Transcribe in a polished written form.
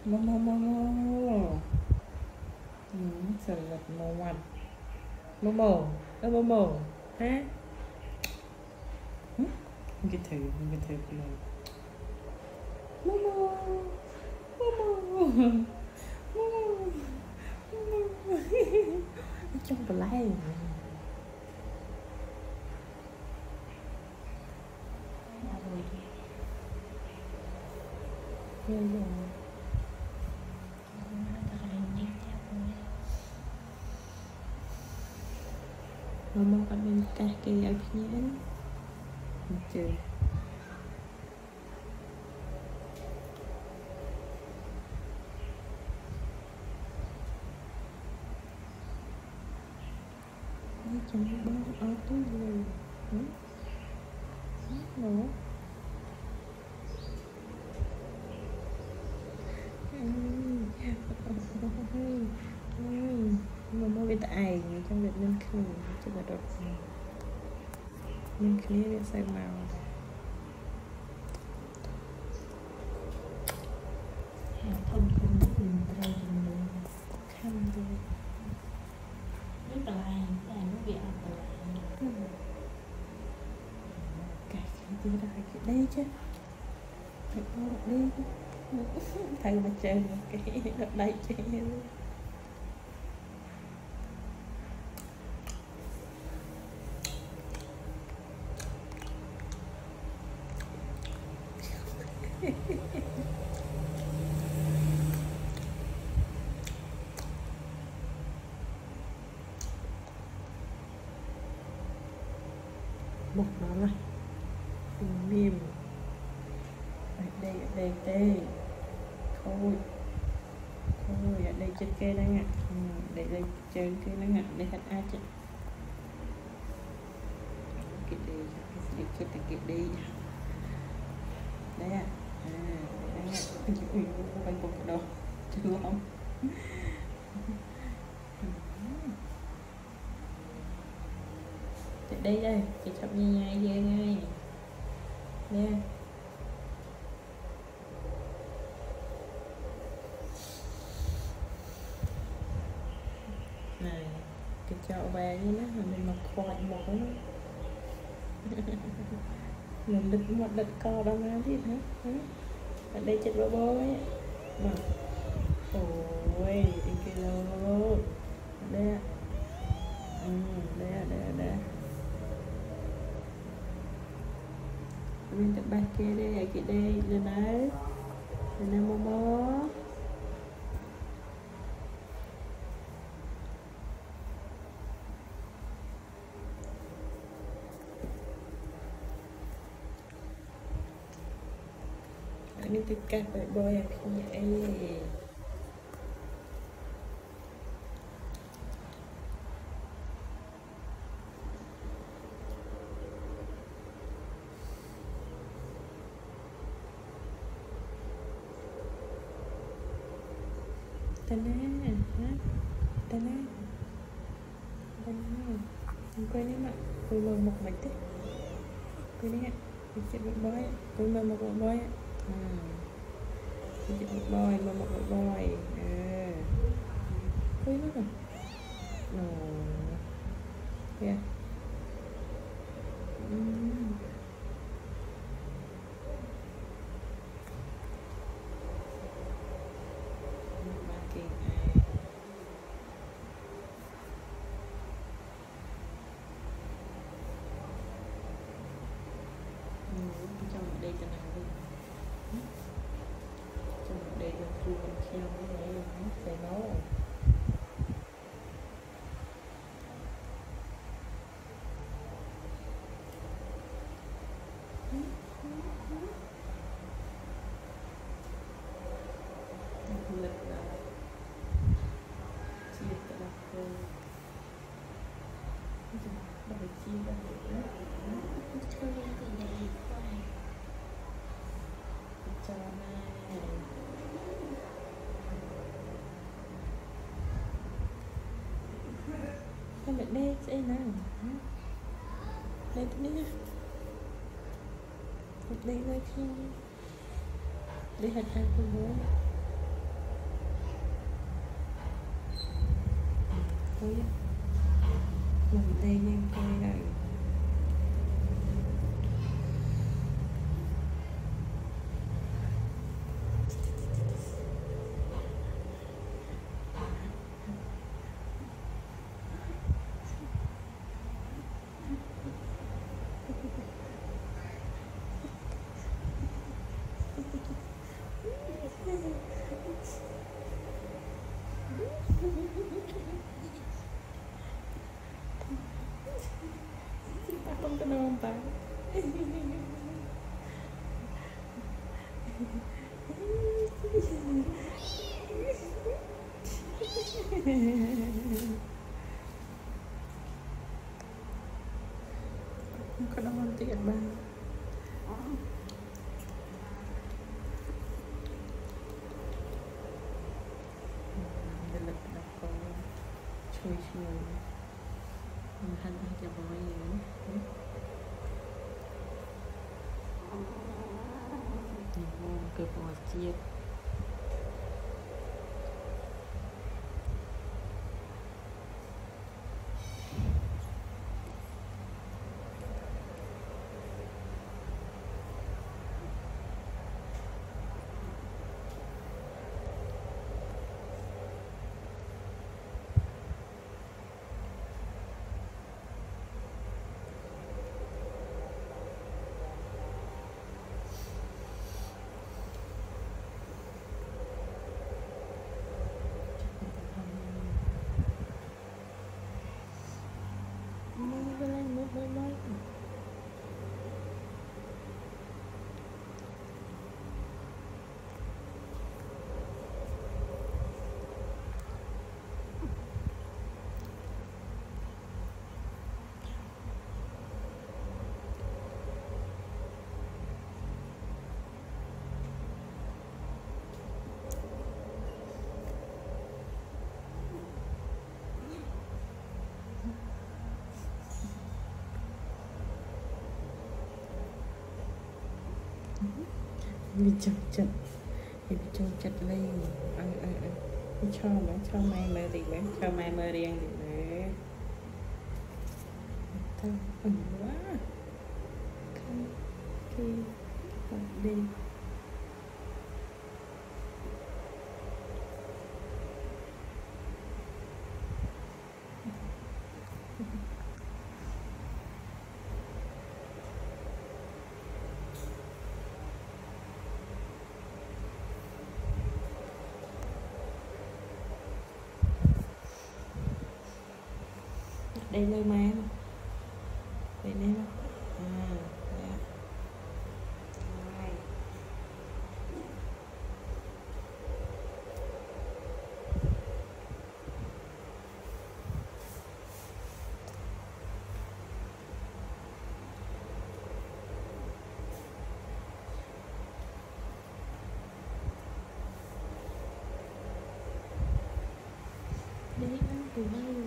MoMo MoMo. Sờ lật Moana. MoMo, MoMo, hả? Cái thử này. MoMo, MoMo, MoMo, MoMo. Trong bờ lai. Mama kat mentah ke akhirnya kan macam ni jangan bawa auto dulu no Mama biết ai trong việc nên khử cho là đột nên khử để sai màu không đây khăn đi rất là hay nó bị ảo cái gì đó cái đây chứ đi thầy mà chơi cái đợt đây chơi một nó này mềm ở đây tê thôi ở đây trên kia đây ạ để đây trên kia đây ạ để hết ai chứ cái đi cho cái đi đấy ạ đấy ạ quanh vùng đầu chưa không đây chị chọc nhai ghê ngay nè này cái chậu về như nó mình mặc khoai một nó mình đứt một đứt co đâu mà biết hả ở đây chết bơ bôi mà ôi cái lô đây ạ đây mình tập bài kia đây rồi này MoMo ini tikah boy akhirnya Tanah cô này mà cô mơ một mạch thế cô này chị chết một boy cô mơ một boy chị chết một boy mơ một boy cô ấy mất rồi yeah trong đây cho nào đi trong đây là thu con treo cái này nó phải máu rồi lực là chia ra bắt đầu chia ra cho này con lại đây sẽ nào đây thế nhá đây khi đây hạt ăn con bố coi á, mình đây em coi rồi. Ta không có đâu ta. Không có đâu ăn tiện ba. Đây là con chui chui. Mình hành hai cái bói gì nữa. Cái bói chia. Đi chậm chậm, đi chậm chậm lên. Cho mai mơ đi bé, cho mai mơ riêng đi bé. Thôi, quá. Không, khi đi. Đây lơi mà em. Đây nè. Nè. Rồi. Đi ăn từ bao